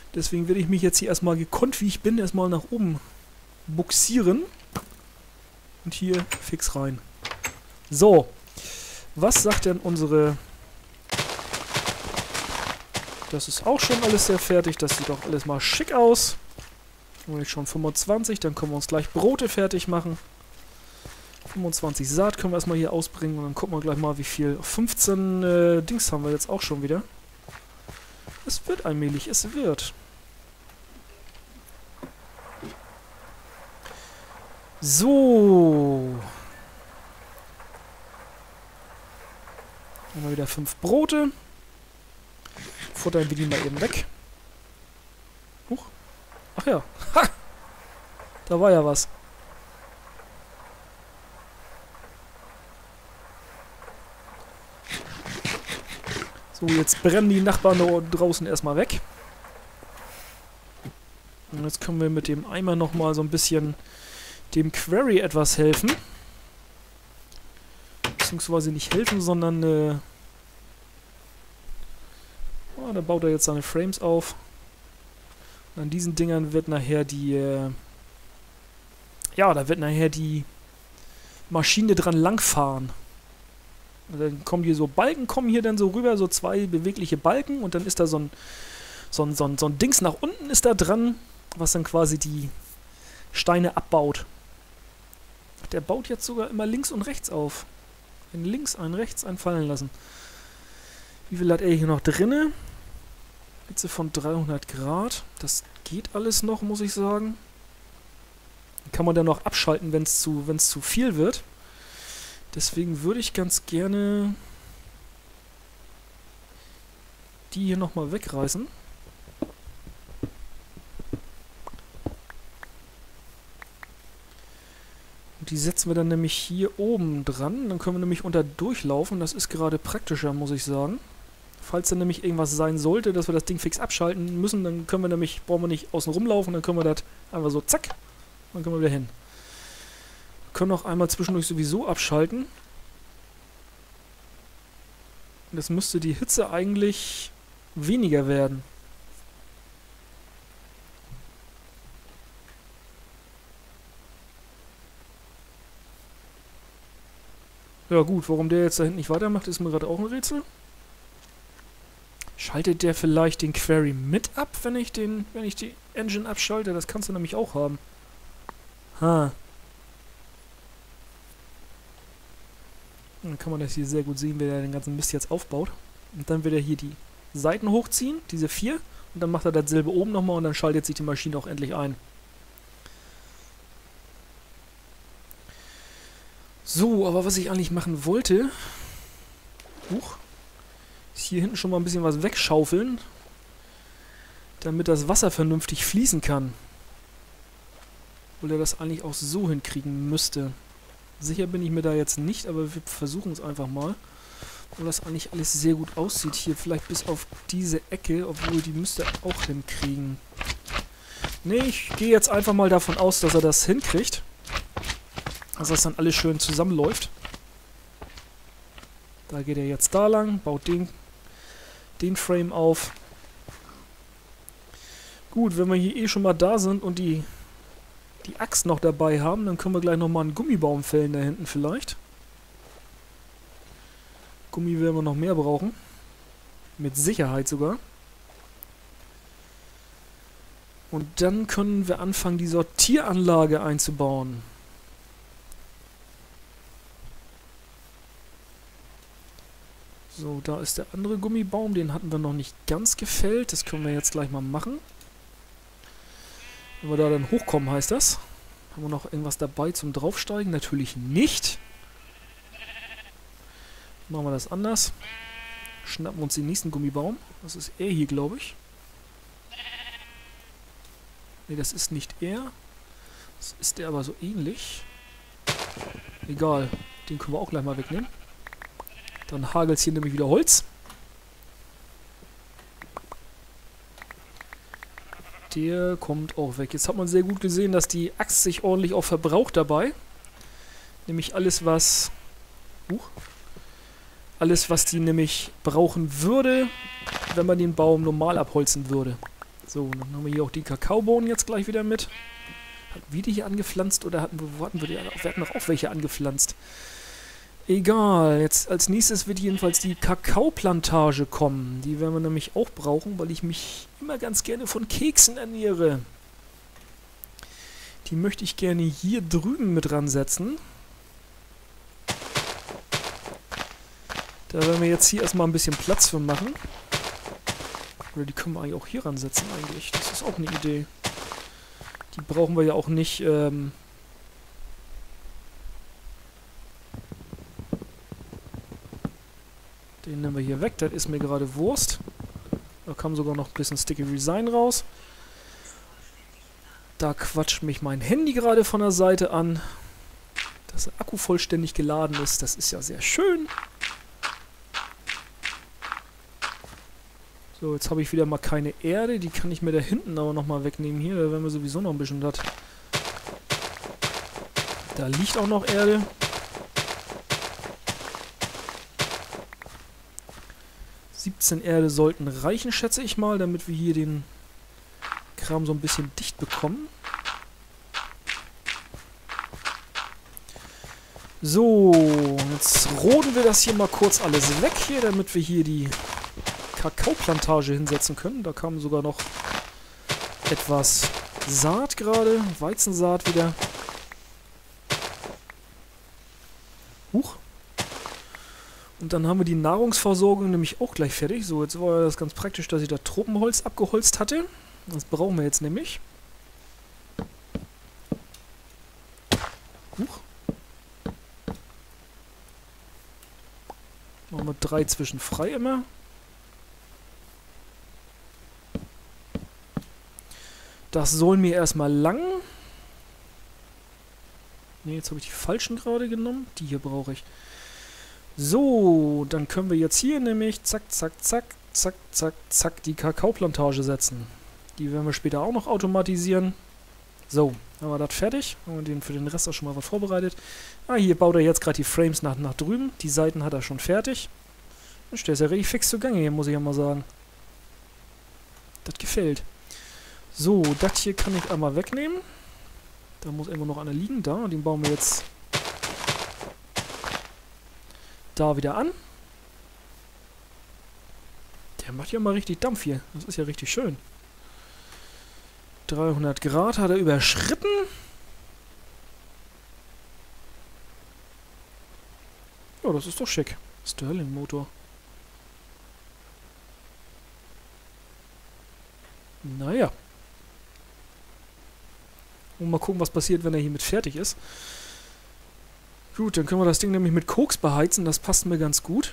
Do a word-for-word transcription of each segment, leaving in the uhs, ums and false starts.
Deswegen werde ich mich jetzt hier erstmal gekonnt, wie ich bin, erstmal nach oben buxieren. Und hier fix rein. So. Was sagt denn unsere... Das ist auch schon alles sehr fertig. Das sieht doch alles mal schick aus. Haben wir jetzt schon fünfundzwanzig. Dann können wir uns gleich Brote fertig machen. fünfundzwanzig Saat können wir erstmal hier ausbringen. Und dann gucken wir gleich mal, wie viel. fünfzehn äh, Dings haben wir jetzt auch schon wieder. Es wird allmählich. Es wird. So. Haben wir wieder fünf Brote. Futtern wir die mal eben weg. Huch. Ach ja. Ha! Da war ja was. So, jetzt brennen die Nachbarn da draußen erstmal weg. Und jetzt können wir mit dem Eimer nochmal so ein bisschen dem Quarry etwas helfen. Beziehungsweise nicht helfen, sondern äh, oh, da baut er jetzt seine Frames auf. Und an diesen Dingern wird nachher die äh, ja, da wird nachher die Maschine dran langfahren. Und dann kommen hier so Balken, kommen hier dann so rüber, so zwei bewegliche Balken und dann ist da so ein, so ein, so ein, so ein Dings nach unten ist da dran, was dann quasi die Steine abbaut. Der baut jetzt sogar immer links und rechts auf. Ein links, ein rechts, ein fallen lassen. Wie viel hat er hier noch drinne? Hitze von dreihundert Grad. Das geht alles noch, muss ich sagen. Kann man dann noch abschalten, wenn es zu, wenn es zu viel wird. Deswegen würde ich ganz gerne die hier nochmal wegreißen. Und die setzen wir dann nämlich hier oben dran. Dann können wir nämlich unter durchlaufen. Das ist gerade praktischer, muss ich sagen. Falls dann nämlich irgendwas sein sollte, dass wir das Ding fix abschalten müssen, dann können wir nämlich, brauchen wir nicht außen rumlaufen, dann können wir das einfach so zack, dann können wir wieder hin. Wir können auch einmal zwischendurch sowieso abschalten. Und das müsste die Hitze eigentlich weniger werden. Ja gut, warum der jetzt da hinten nicht weitermacht, ist mir gerade auch ein Rätsel. Schaltet der vielleicht den Quarry mit ab, wenn ich den, wenn ich die Engine abschalte? Das kannst du nämlich auch haben. Ha. Dann kann man das hier sehr gut sehen, wie er den ganzen Mist jetzt aufbaut. Und dann wird er hier die Seiten hochziehen, diese vier. Und dann macht er dasselbe oben nochmal und dann schaltet sich die Maschine auch endlich ein. So, aber was ich eigentlich machen wollte... Huch. Ist hier hinten schon mal ein bisschen was wegschaufeln. Damit das Wasser vernünftig fließen kann. Obwohl er das eigentlich auch so hinkriegen müsste. Sicher bin ich mir da jetzt nicht, aber wir versuchen es einfach mal. Obwohl das eigentlich alles sehr gut aussieht hier. Vielleicht bis auf diese Ecke, obwohl die müsste er auch hinkriegen. Ne, ich gehe jetzt einfach mal davon aus, dass er das hinkriegt. Dass das dann alles schön zusammenläuft. Da geht er jetzt da lang, baut den, den Frame auf. Gut, wenn wir hier eh schon mal da sind und die, die Axt noch dabei haben, dann können wir gleich nochmal einen Gummibaum fällen da hinten vielleicht. Gummi werden wir noch mehr brauchen. Mit Sicherheit sogar. Und dann können wir anfangen, die Sortieranlage einzubauen. So, da ist der andere Gummibaum, den hatten wir noch nicht ganz gefällt. Das können wir jetzt gleich mal machen. Wenn wir da dann hochkommen, heißt das. Haben wir noch irgendwas dabei zum Draufsteigen? Natürlich nicht. Machen wir das anders. Schnappen wir uns den nächsten Gummibaum. Das ist er hier, glaube ich. Ne, das ist nicht er. Das ist der aber so ähnlich. Egal, den können wir auch gleich mal wegnehmen. Dann hagelt es hier nämlich wieder Holz. Der kommt auch weg. Jetzt hat man sehr gut gesehen, dass die Axt sich ordentlich auch verbraucht dabei. Nämlich alles, was... Uh, alles, was die nämlich brauchen würde, wenn man den Baum normal abholzen würde. So, dann haben wir hier auch die Kakaobohnen jetzt gleich wieder mit. Hatten wir die hier angepflanzt oder hatten wir, wo hatten wir die? Wir hatten noch auch welche angepflanzt. Egal, jetzt als nächstes wird jedenfalls die Kakaoplantage kommen. Die werden wir nämlich auch brauchen, weil ich mich immer ganz gerne von Keksen ernähre. Die möchte ich gerne hier drüben mit ransetzen. Da werden wir jetzt hier erstmal ein bisschen Platz für machen. Oder die können wir eigentlich auch hier ransetzen eigentlich. Das ist auch eine Idee. Die brauchen wir ja auch nicht... Ähm Den nehmen wir hier weg. Das ist mir gerade Wurst. Da kam sogar noch ein bisschen Sticky Resign raus. Da quatscht mich mein Handy gerade von der Seite an. Dass der Akku vollständig geladen ist. Das ist ja sehr schön. So, jetzt habe ich wieder mal keine Erde. Die kann ich mir da hinten aber nochmal wegnehmen. Hier, da werden wir sowieso noch ein bisschen das. Da liegt auch noch Erde. siebzehn Erde sollten reichen, schätze ich mal, damit wir hier den Kram so ein bisschen dicht bekommen. So, jetzt roden wir das hier mal kurz alles weg hier, damit wir hier die Kakaoplantage hinsetzen können. Da kam sogar noch etwas Saat gerade, Weizensaat wieder. Huch. Und dann haben wir die Nahrungsversorgung nämlich auch gleich fertig. So, jetzt war das ganz praktisch, dass ich da Tropenholz abgeholzt hatte. Das brauchen wir jetzt nämlich. Huch. Machen wir drei zwischen frei immer. Das soll mir erstmal lang. Ne, jetzt habe ich die falschen gerade genommen. Die hier brauche ich. So, dann können wir jetzt hier nämlich zack, zack, zack, zack, zack, zack die Kakaoplantage setzen. Die werden wir später auch noch automatisieren. So, haben wir das fertig. Haben wir den für den Rest auch schon mal was vorbereitet. Ah, hier baut er jetzt gerade die Frames nach, nach drüben. Die Seiten hat er schon fertig. Mensch, der ist ja richtig fix zugange hier, muss ich ja mal sagen. Das gefällt. So, das hier kann ich einmal wegnehmen. Da muss irgendwo noch einer liegen. Da, den bauen wir jetzt da wieder an. Der macht ja mal richtig Dampf hier. Das ist ja richtig schön. dreihundert Grad hat er überschritten. Ja, das ist doch schick. Stirling-Motor. Naja. Und mal gucken, was passiert, wenn er hiermit fertig ist. Gut, dann können wir das Ding nämlich mit Koks beheizen. Das passt mir ganz gut.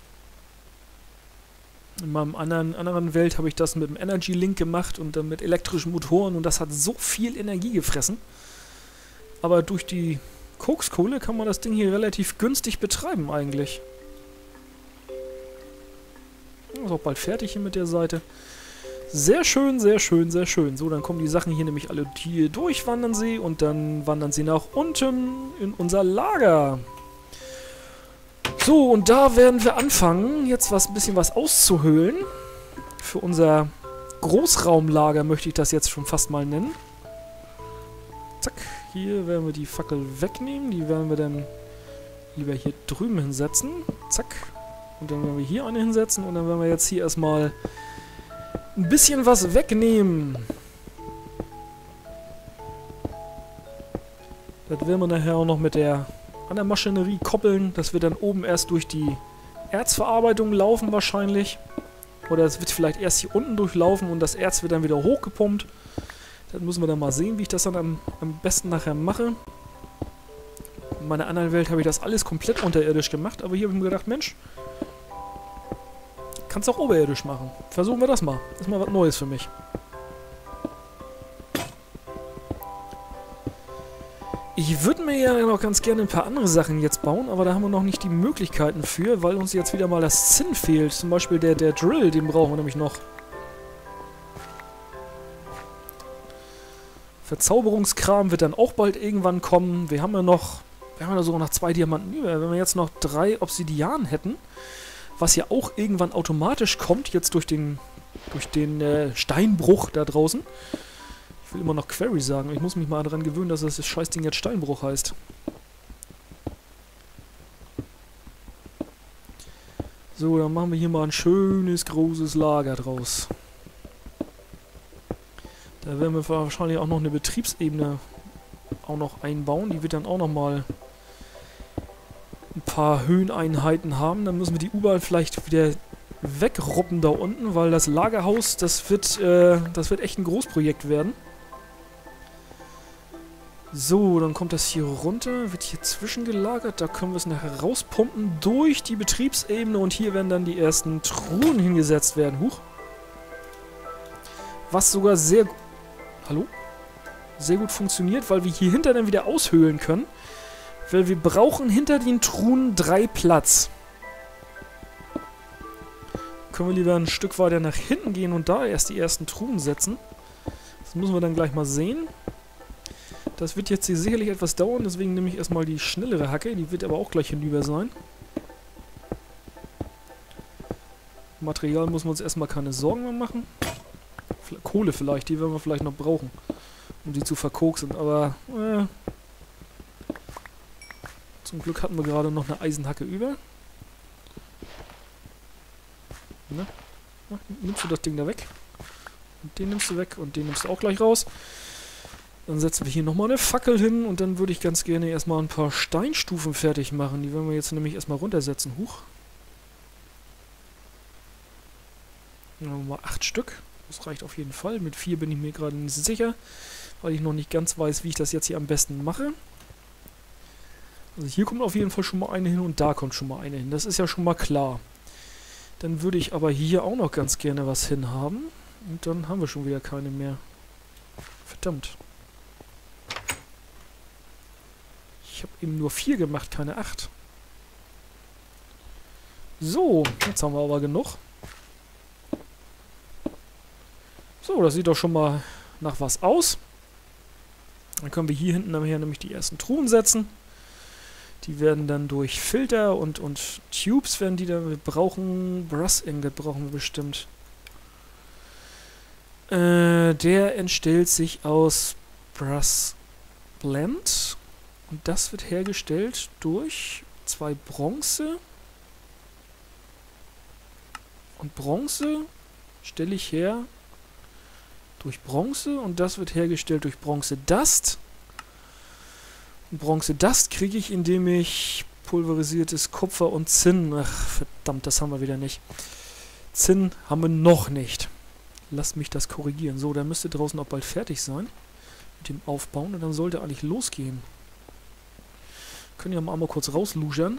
In meinem anderen, anderen Welt habe ich das mit dem Energy Link gemacht und dann mit elektrischen Motoren und das hat so viel Energie gefressen. Aber durch die Kokskohle kann man das Ding hier relativ günstig betreiben eigentlich. Ist auch bald fertig hier mit der Seite. Sehr schön, sehr schön, sehr schön. So, dann kommen die Sachen hier nämlich alle hier durch, wandern sie und dann wandern sie nach unten in unser Lager. So, und da werden wir anfangen, jetzt was, ein bisschen was auszuhöhlen. Für unser Großraumlager möchte ich das jetzt schon fast mal nennen. Zack, hier werden wir die Fackel wegnehmen. Die werden wir dann lieber hier drüben hinsetzen. Zack. Und dann werden wir hier eine hinsetzen und dann werden wir jetzt hier erstmal ein bisschen was wegnehmen. Das werden wir nachher auch noch mit der an der Maschinerie koppeln. Das wird dann oben erst durch die Erzverarbeitung laufen wahrscheinlich. Oder es wird vielleicht erst hier unten durchlaufen und das Erz wird dann wieder hochgepumpt. Das müssen wir dann mal sehen, wie ich das dann am, am besten nachher mache. In meiner anderen Welt habe ich das alles komplett unterirdisch gemacht, aber hier habe ich mir gedacht, Mensch, kannst du auch oberirdisch machen. Versuchen wir das mal. Das ist mal was Neues für mich. Ich würde mir ja noch ganz gerne ein paar andere Sachen jetzt bauen, aber da haben wir noch nicht die Möglichkeiten für, weil uns jetzt wieder mal das Zinn fehlt. Zum Beispiel der, der Drill, den brauchen wir nämlich noch. Verzauberungskram wird dann auch bald irgendwann kommen. Wir haben ja noch, wir haben ja sogar noch zwei Diamanten über. Wenn wir jetzt noch drei Obsidian hätten, was ja auch irgendwann automatisch kommt, jetzt durch den durch den äh, Steinbruch da draußen. Ich will immer noch Quarry sagen. Ich muss mich mal daran gewöhnen, dass das Scheißding jetzt Steinbruch heißt. So, dann machen wir hier mal ein schönes, großes Lager draus. Da werden wir wahrscheinlich auch noch eine Betriebsebene auch noch einbauen. Die wird dann auch noch mal ein paar Höheneinheiten haben. Dann müssen wir die U-Bahn vielleicht wieder wegruppen da unten, weil das Lagerhaus, das wird, äh, das wird echt ein Großprojekt werden. So, dann kommt das hier runter, wird hier zwischengelagert. Da können wir es nachher rauspumpen durch die Betriebsebene und hier werden dann die ersten Truhen hingesetzt werden. Huch. Was sogar sehr... Hallo? Sehr gut funktioniert, weil wir hier hinter dann wieder aushöhlen können. Weil wir brauchen hinter den Truhen drei Platz. Können wir lieber ein Stück weiter nach hinten gehen und da erst die ersten Truhen setzen. Das müssen wir dann gleich mal sehen. Das wird jetzt hier sicherlich etwas dauern, deswegen nehme ich erstmal die schnellere Hacke. Die wird aber auch gleich hinüber sein. Material müssen wir uns erstmal keine Sorgen mehr machen. Kohle vielleicht, die werden wir vielleicht noch brauchen, um die zu verkoksen, aber äh, zum Glück hatten wir gerade noch eine Eisenhacke über. Na, na, nimmst du das Ding da weg? Und den nimmst du weg und den nimmst du auch gleich raus. Dann setzen wir hier nochmal eine Fackel hin und dann würde ich ganz gerne erstmal ein paar Steinstufen fertig machen. Die werden wir jetzt nämlich erstmal runtersetzen. Huch. Dann haben wir mal acht Stück. Das reicht auf jeden Fall. Mit vier bin ich mir gerade nicht sicher, weil ich noch nicht ganz weiß, wie ich das jetzt hier am besten mache. Also hier kommt auf jeden Fall schon mal eine hin und da kommt schon mal eine hin. Das ist ja schon mal klar. Dann würde ich aber hier auch noch ganz gerne was hinhaben. Und dann haben wir schon wieder keine mehr. Verdammt. Ich habe eben nur vier gemacht, keine acht. So, jetzt haben wir aber genug. So, das sieht doch schon mal nach was aus. Dann können wir hier hinten nachher nämlich die ersten Truhen setzen. Die werden dann durch Filter und, und Tubes werden die dann, wir brauchen Brass Ingot, brauchen wir bestimmt. Äh, der entstellt sich aus Brass Blend. Und das wird hergestellt durch zwei Bronze. Und Bronze stelle ich her durch Bronze und das wird hergestellt durch Bronze Dust. Und Bronze Dust kriege ich, indem ich pulverisiertes Kupfer und Zinn... Ach, verdammt, das haben wir wieder nicht. Zinn haben wir noch nicht. Lasst mich das korrigieren. So, der müsste draußen auch bald fertig sein mit dem Aufbauen und dann sollte eigentlich losgehen. Können ja mal einmal kurz rausluschern.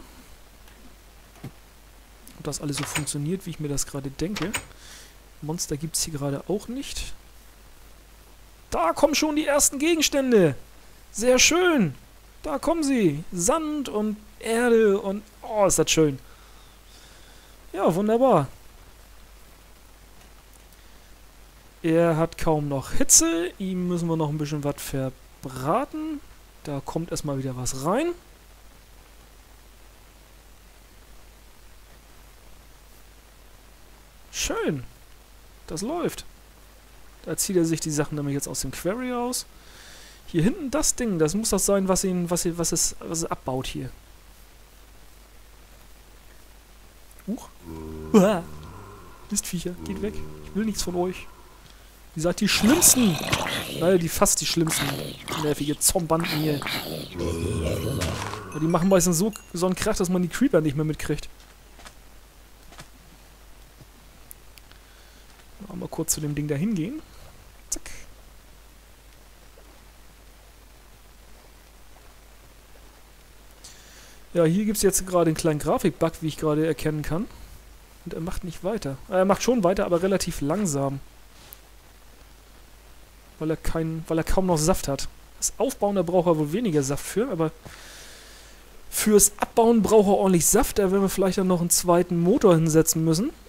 Ob das alles so funktioniert, wie ich mir das gerade denke. Monster gibt es hier gerade auch nicht. Da kommen schon die ersten Gegenstände. Sehr schön. Da kommen sie. Sand und Erde und... Oh, ist das schön. Ja, wunderbar. Er hat kaum noch Hitze. Ihm müssen wir noch ein bisschen was verbraten. Da kommt erstmal wieder was rein. Schön. Das läuft. Da zieht er sich die Sachen nämlich jetzt aus dem Quarry raus. Hier hinten das Ding, das muss das sein, was ihn, was, ihn, was, es, was es abbaut hier. Huch. Uah. Mistviecher, geht weg. Ich will nichts von euch. Ihr seid die Schlimmsten. Naja, die fast die Schlimmsten. Nervige Zombanden hier. Ja, die machen meistens so, so einen Krach, dass man die Creeper nicht mehr mitkriegt. Mal kurz zu dem Ding da hingehen. Zack. Ja, hier gibt es jetzt gerade einen kleinen Grafikbug, wie ich gerade erkennen kann. Und er macht nicht weiter. Er macht schon weiter, aber relativ langsam. Weil er, kein, weil er kaum noch Saft hat. Das Aufbauen, da braucht er wohl weniger Saft für, aber fürs Abbauen braucht er ordentlich Saft. Da werden wir vielleicht dann noch einen zweiten Motor hinsetzen müssen.